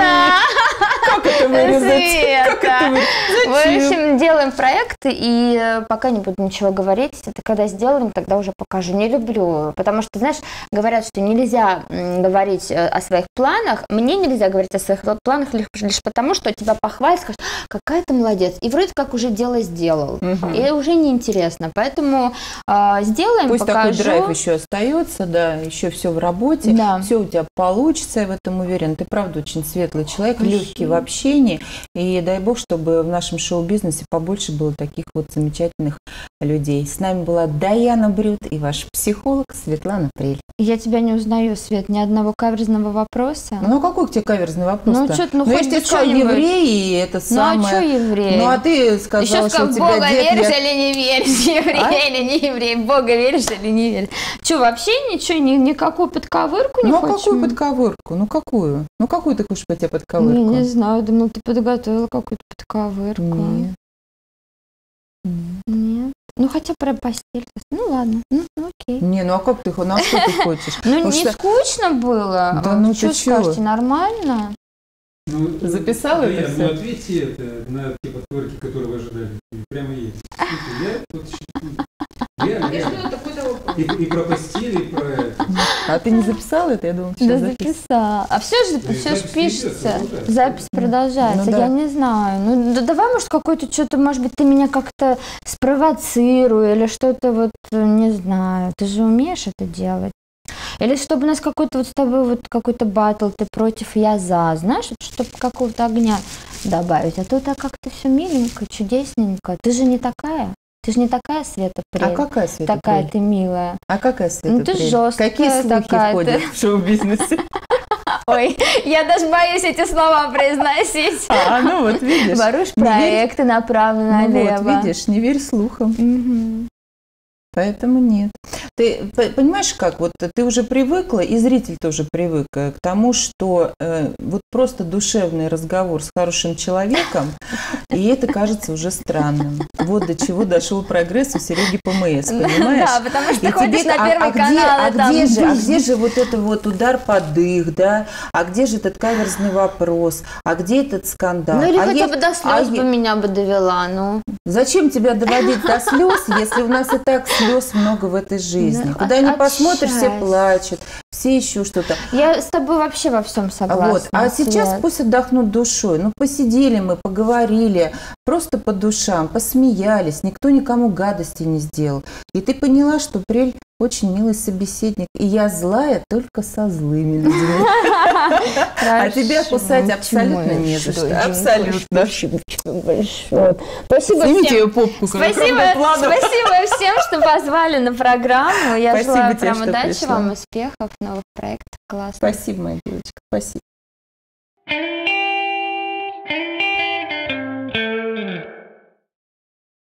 Как это вырезать? Как это вырезать? В общем, делаем проекты, и пока не буду ничего говорить. Это когда сделаем, тогда уже покажу. Не люблю, потому что, знаешь, говорят, что нельзя говорить о своих планах. Мне нельзя говорить о своих планах лишь, лишь потому, что тебя похвалят, скажут: какая ты молодец. И вроде как уже дело сделал. Угу. И уже неинтересно. Поэтому э, сделаем, пусть покажу. Пусть такой драйв еще остается, да, еще все в работе. Да. Все у тебя получится, я в этом уверена. Ты, правда, очень светлый человек, Спасибо. Легкий в общении. И дай бог, чтобы в нашем шоу-бизнесе побольше было таких вот замечательных людей. С нами была Даяна Брют и ваш психолог Светлана Прель. Я тебя не узнаю, Свет, ни одного каверзного вопроса. Ну, какой к тебе каверзный вопрос? Ну, что-то, ну, ну хоть я тебе сказала, еврей, и это самое... Ну, а что еврей? Ну, а ты сказала, Еще что у тебя Бога дед... веришь я... или не веришь, еврей а? Или не еврей, Бога веришь или не веришь. Что, вообще ничего, ни, никакую подковырку не ну, хочешь? Ну, какую подковырку? Ну, какую? Ну, какую ты хочешь по тебе подковырку? Не, не знаю. знаю, думала, ты подготовила какую-то подковырку. Нет. Нет. Ну, хотя про постель. Ну, ладно. Ну, ну окей. Не, ну а как ты, на что ты хочешь? Ну, Потому не что- скучно было. Да ну Что ты чего? скажете, нормально? Ну, Записала да, это я, всё? Ну, ответьте это на те подковырки, которые вы ожидали. Прямо есть. Я вот щ- реально, реально. И, и про постель, и про это. А ты не записала это? Я думала, Да сейчас записала. записала. А все же, Да и все же запись пишется. идёт, продолжается. Запись продолжается. Ну да. Я не знаю. Ну, да давай, может, какой-то что-то, может быть, ты меня как-то спровоцируй или что-то вот, не знаю. Ты же умеешь это делать. Или чтобы у нас какой-то вот с тобой вот какой-то батл, ты против, я за, знаешь, вот чтобы какого-то огня добавить. А то так как-то все миленько, чудесненько. Ты же не такая. Ты же не такая, Света, А Прель. какая Света Такая Прель? ты милая. А какая Света Ну, ты Прель? жёсткая Какие слухи такая ходят ты. в шоу-бизнесе? Ой, я даже боюсь эти слова произносить. А, ну вот видишь. Воруешь Не верь- проекты Ну направо-налево. вот, видишь, не верь слухам. Мгм. Поэтому нет. Ты п- понимаешь, как вот ты уже привыкла, и зритель тоже привык э, к тому, что э, вот просто душевный разговор с хорошим человеком, и это кажется уже странным. Вот до чего дошел прогресс у Сереги ПМС, понимаешь? Да, потому что И ты ходишь тебе- на а- Первый а где- канал, а и там где же, а где же вот это вот удар под дых, да? А где же этот каверзный вопрос? А где этот скандал? Ну или А хотя е- бы до а слез е- бы меня бы довела, ну. Зачем тебя доводить до слез, если у нас и так слез много в этой жизни? Ну, Куда от- ни посмотришь, все отчасти. плачут, все еще что-то. Я с тобой вообще во всем согласна. Вот. А сейчас Свет. пусть отдохнут душой. Ну, посидели мы, поговорили, просто по душам, посмеялись, никто никому гадости не сделал. И ты поняла, что Прель очень милый собеседник, и я злая только со злыми людьми. А тебя кусать абсолютно не за что. Абсолютно. Спасибо большое. Спасибо Снимите всем. ее попку. Спасибо, спасибо всем, что позвали на программу. Я Спасибо желаю тебе, прям что удачи пришла. вам, успехов, новых проектов. Классно. Спасибо, моя девочка, спасибо.